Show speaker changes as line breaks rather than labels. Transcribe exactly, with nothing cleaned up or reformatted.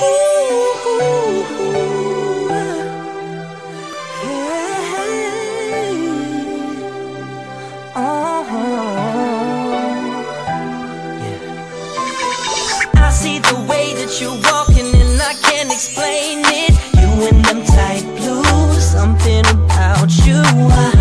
I see the way that you're walking and I can't explain it. You in them tight blues, something about you.